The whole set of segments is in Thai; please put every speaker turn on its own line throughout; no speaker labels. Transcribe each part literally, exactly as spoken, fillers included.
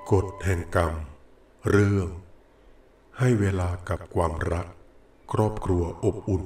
กฎแห่งกรรมเรื่องให้เวลากับความรักครอบครัวอบอุ่น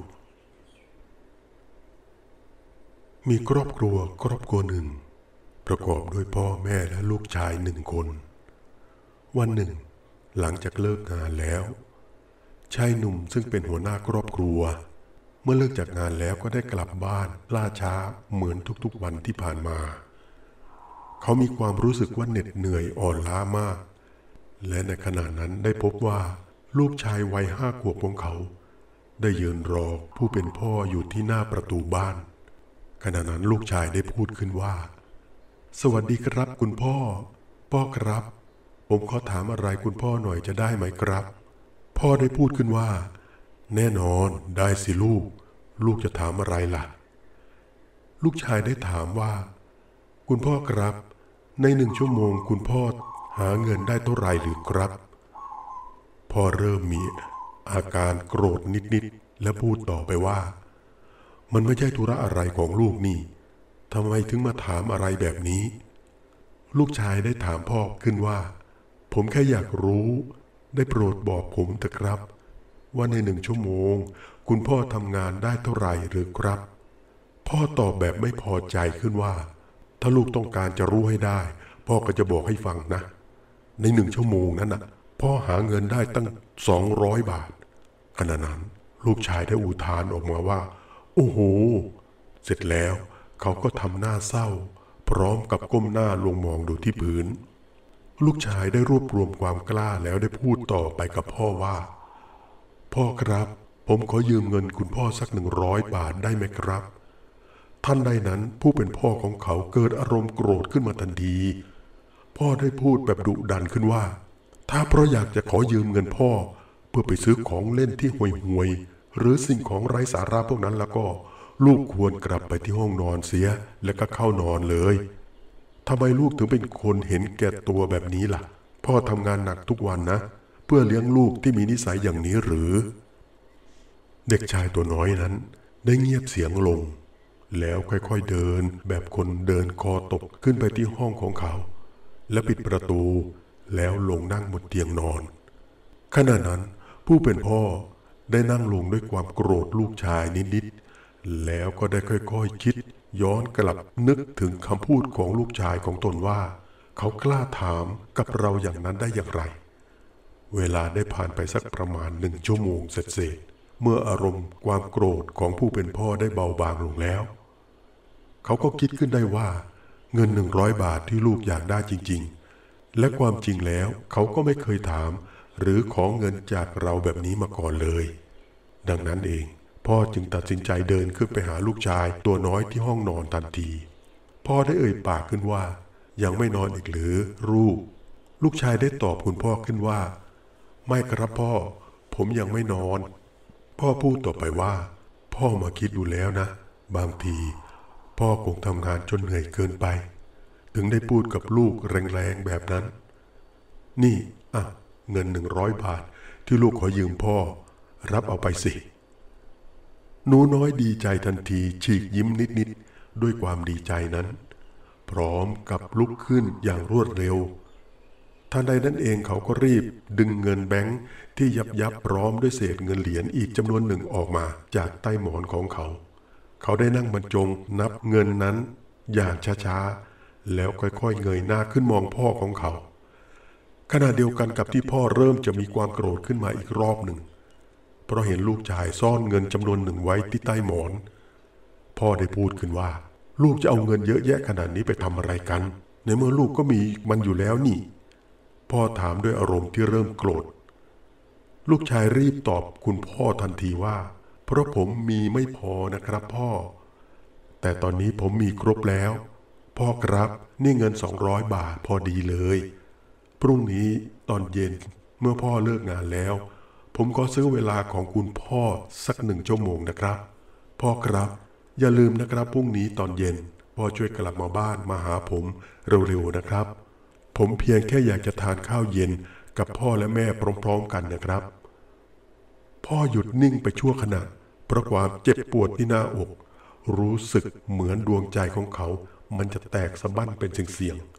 มีครอบครัวครอบครัวหนึ่งประกอบด้วยพ่อแม่และลูกชายหนึ่งคนวันหนึ่งหลังจากเลิกงานแล้วชายหนุ่มซึ่งเป็นหัวหน้าครอบครัวเมื่อเลิกจากงานแล้วก็ได้กลับบ้านล่าช้าเหมือนทุกๆวันที่ผ่านมาเขามีความรู้สึกว่าเหน็ดเหนื่อยอ่อนล้ามากและในขณะนั้นได้พบว่าลูกชายวัยห้าขวบของเขาได้ยืนรอผู้เป็นพ่ออยู่ที่หน้าประตูบ้านขณะนั้นลูกชายได้พูดขึ้นว่าสวัสดีครับคุณพ่อพ่อครับผมขอถามอะไรคุณพ่อหน่อยจะได้ไหมครับพ่อได้พูดขึ้นว่าแน่นอนได้สิลูกลูกจะถามอะไรล่ะลูกชายได้ถามว่าคุณพ่อครับในหนึ่งชั่วโมงคุณพ่อหาเงินได้เท่าไหร่หรือครับพ่อเริ่มมีอาการโกรธนิดๆและพูดต่อไปว่ามันไม่ใช่ธุระอะไรของลูกนี่ทำไมถึงมาถามอะไรแบบนี้ลูกชายได้ถามพ่อขึ้นว่าผมแค่อยากรู้ได้โปรดบอกผมเถอะครับว่าในหนึ่งชั่วโมงคุณพ่อทำงานได้เท่าไหร่หรือครับพ่อตอบแบบไม่พอใจขึ้นว่าถ้าลูกต้องการจะรู้ให้ได้พ่อก็จะบอกให้ฟังนะในหนึ่งชั่วโมงนั้นน่ะพ่อหาเงินได้ตั้งสองร้อยบาทขณะนั้นลูกชายได้อุทานออกมาว่าโอ้โหเสร็จแล้วเขาก็ทำหน้าเศร้าพร้อมกับก้มหน้าลงมองดูที่พื้นลูกชายได้รวบรวมความกล้าแล้วได้พูดต่อไปกับพ่อว่าพ่อครับผมขอยืมเงินคุณพ่อสักหนึ่งร้อยบาทได้ไหมครับท่านใดนั้นผู้เป็นพ่อของเขาเกิดอารมณ์โกรธขึ้นมาทันทีพ่อได้พูดแบบดุดันขึ้นว่าถ้าเพราะอยากจะขอยืมเงินพ่อเพื่อไปซื้อของเล่นที่ห่วยๆหรือสิ่งของไร้สาระพวกนั้นแล้วก็ลูกควรกลับไปที่ห้องนอนเสียแล้วก็เข้านอนเลยทำไมลูกถึงเป็นคนเห็นแก่ตัวแบบนี้ล่ะพ่อทำงานหนักทุกวันนะเพื่อเลี้ยงลูกที่มีนิสัยอย่างนี้หรือเด็กชายตัวน้อยนั้นได้เงียบเสียงลงแล้วค่อยๆเดินแบบคนเดินคอตกขึ้นไปที่ห้องของเขาและปิดประตูแล้วลงนั่งบนเตียงนอนขณะนั้นผู้เป็นพ่อได้นั่งลงด้วยความโกรธลูกชายนิดๆแล้วก็ได้ค่อยๆคิดย้อนกลับนึกถึงคำพูดของลูกชายของตนว่าเขากล้าถามกับเราอย่างนั้นได้อย่างไรเวลาได้ผ่านไปสักประมาณหนึ่งชั่วโมงเสร็จๆเมื่ออารมณ์ความโกรธของผู้เป็นพ่อได้เบาบางลงแล้วเขาก็คิดขึ้นได้ว่าเงินหนึ่งร้อยบาทที่ลูกอยากได้จริงๆและความจริงแล้วเขาก็ไม่เคยถามหรือขอเงินจากเราแบบนี้มาก่อนเลยดังนั้นเองพ่อจึงตัดสินใจเดินขึ้นไปหาลูกชายตัวน้อยที่ห้องนอนทันทีพ่อได้เอ่ยปากขึ้นว่ายังไม่นอนอีกหรือลูกลูกชายได้ตอบคุณพ่อขึ้นว่าไม่ครับพ่อผมยังไม่นอนพ่อพูดต่อไปว่าพ่อมาคิดดูแล้วนะบางทีพ่อคงทำงานจนเหนื่อยเกินไปถึงได้พูดกับลูกแรงๆแบบนั้นนี่อ่ะเงินหนึ่งร้อยบาทที่ลูกขอยืมพ่อรับเอาไปสิหนูน้อยดีใจทันทีฉีกยิ้มนิดๆด้วยความดีใจนั้นพร้อมกับลุกขึ้นอย่างรวดเร็วทันใดนั้นเองเขาก็รีบดึงเงินแบงค์ที่ยับยับพร้อมด้วยเศษเงินเหรียญอีกจำนวนหนึ่งออกมาจากใต้หมอนของเขาเขาได้นั่งบรรจงนับเงินนั้นอย่างช้าๆแล้วค่อยๆเงยหน้าขึ้นมองพ่อของเขาขณะเดียวกันกับที่พ่อเริ่มจะมีความโกรธขึ้นมาอีกรอบหนึ่งเพราะเห็นลูกชายซ่อนเงินจำนวนหนึ่งไว้ที่ใต้หมอนพ่อได้พูดขึ้นว่าลูกจะเอาเงินเยอะแยะขนาดนี้ไปทำอะไรกันในเมื่อลูกก็มีมันอยู่แล้วนี่พ่อถามด้วยอารมณ์ที่เริ่มโกรธลูกชายรีบตอบคุณพ่อทันทีว่าเพราะผมมีไม่พอนะครับพ่อแต่ตอนนี้ผมมีครบแล้วพ่อครับนี่เงินสองร้อยบาทพอดีเลยพรุ่งนี้ตอนเย็นเมื่อพ่อเลิกงานแล้วผมก็ซื้อเวลาของคุณพ่อสักหนึ่งชั่วโมงนะครับพ่อครับอย่าลืมนะครับพรุ่งนี้ตอนเย็นพ่อช่วยกลับมาบ้านมาหาผมเร็วๆนะครับผมเพียงแค่อยากจะทานข้าวเย็นกับพ่อและแม่พร้อมๆกันนะครับพ่อหยุดนิ่งไปชั่วขณะเพราะความเจ็บปวดที่หน้าอกรู้สึกเหมือนดวงใจของเขามันจะแตกสะบั้นเป็นเสียงๆ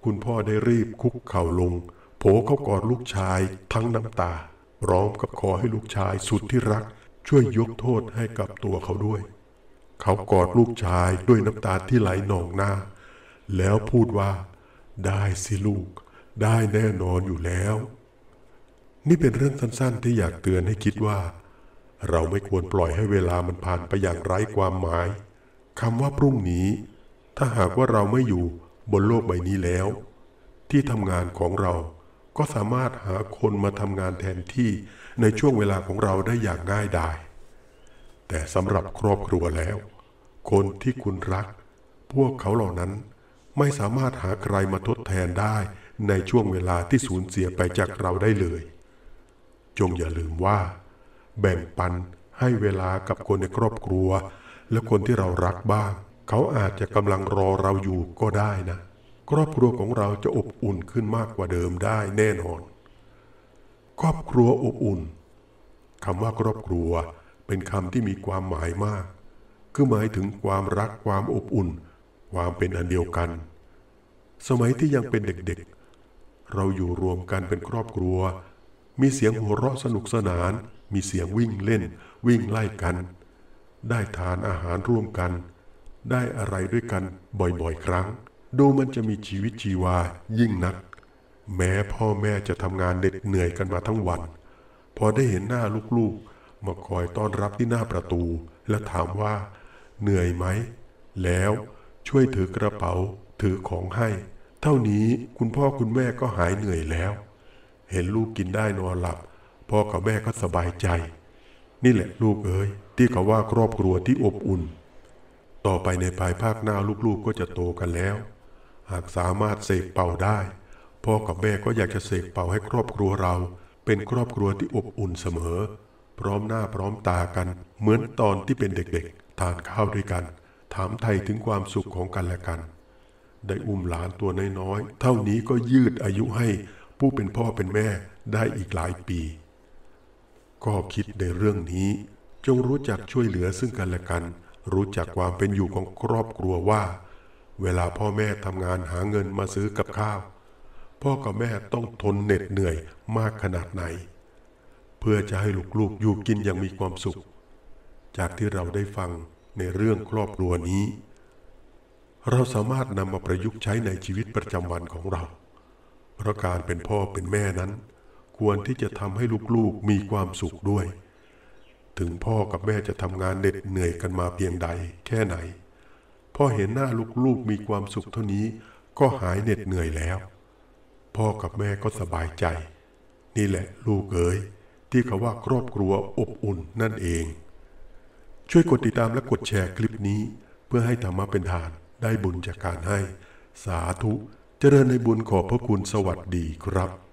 คุณพ่อได้รีบคุกเข่าลงโผเข้ากอดลูกชายทั้งน้ำตาพร้อมกับขอให้ลูกชายสุดที่รักช่วยยกโทษให้กับตัวเขาด้วยเขากอดลูกชายด้วยน้ำตาที่ไหลนองหน้าแล้วพูดว่าได้สิลูกได้แน่นอนอยู่แล้วนี่เป็นเรื่องสั้นๆที่อยากเตือนให้คิดว่าเราไม่ควรปล่อยให้เวลามันผ่านไปอย่างไร้ความหมายคำว่าพรุ่งนี้ถ้าหากว่าเราไม่อยู่บนโลกใบนี้แล้วที่ทำงานของเราก็สามารถหาคนมาทำงานแทนที่ในช่วงเวลาของเราได้อย่างง่ายดายแต่สำหรับครอบครัวแล้วคนที่คุณรักพวกเขาเหล่านั้นไม่สามารถหาใครมาทดแทนได้ในช่วงเวลาที่สูญเสียไปจากเราได้เลยจงอย่าลืมว่าแบ่งปันให้เวลากับคนในครอบครัวและคนที่เรารักบ้างเขาอาจจะกำลังรอเราอยู่ก็ได้นะครอบครัวของเราจะอบอุ่นขึ้นมากกว่าเดิมได้แน่นอนครอบครัวอบอุ่นคำว่าครอบครัวเป็นคำที่มีความหมายมากคือหมายถึงความรักความอบอุ่นความเป็นอันเดียวกันสมัยที่ยังเป็นเด็กๆเราอยู่รวมกันเป็นครอบครัวมีเสียงหัวเราะสนุกสนานมีเสียงวิ่งเล่นวิ่งไล่กันได้ทานอาหารร่วมกันได้อะไรด้วยกันบ่อยๆครั้งดูมันจะมีชีวิตชีวายิ่งนักแม้พ่อแม่จะทำงานเหน็ดเหนื่อยกันมาทั้งวันพอได้เห็นหน้าลูกๆมาคอยต้อนรับที่หน้าประตูและถามว่าเหนื่อยไหมแล้วช่วยถือกระเป๋าถือของให้เท่านี้คุณพ่อคุณแม่ก็หายเหนื่อยแล้วเห็นลูกกินได้นอนหลับพ่อกับแม่ก็สบายใจนี่แหละลูกเอ๋ยที่เขาว่าครอบครัวที่อบอุ่นต่อไปในภายภาคหน้าลูกๆก็จะโตกันแล้วหากสามารถเสกเป่าได้พ่อกับแม่ก็อยากจะเสกเป่าให้ครอบครัวเราเป็นครอบครัวที่อบอุ่นเสมอพร้อมหน้าพร้อมตากันเหมือนตอนที่เป็นเด็กๆทานข้าวด้วยกันถามไถ่ถึงความสุขของกันและกันได้อุ้มหลานตัวน้อยๆเท่านี้ก็ยืดอายุให้ผู้เป็นพ่อเป็นแม่ได้อีกหลายปีก็คิดในเรื่องนี้จงรู้จักช่วยเหลือซึ่งกันและกันรู้จักความเป็นอยู่ของครอบครัวว่าเวลาพ่อแม่ทำงานหาเงินมาซื้อกับข้าวพ่อกับแม่ต้องทนเหน็ดเหนื่อยมากขนาดไหนเพื่อจะให้ลูกๆอยู่กินอย่างมีความสุขจากที่เราได้ฟังในเรื่องครอบครัวนี้เราสามารถนำมาประยุกต์ใช้ในชีวิตประจำวันของเราเพราะการเป็นพ่อเป็นแม่นั้นควรที่จะทำให้ลูกๆมีความสุขด้วยถึงพ่อกับแม่จะทำงานเหน็ดเหนื่อยกันมาเพียงใดแค่ไหนพอเห็นหน้าลูกๆมีความสุขเท่านี้ก็หายเหน็ดเหนื่อยแล้วพ่อกับแม่ก็สบายใจนี่แหละลูกเอ๋ยที่เขาว่าครอบครัวอบอุ่นนั่นเองช่วยกดติดตามและกดแชร์คลิปนี้เพื่อให้ธรรมะเป็นทานได้บุญจากการให้สาธุเจริญในบุญขอบพระคุณสวัสดีครับ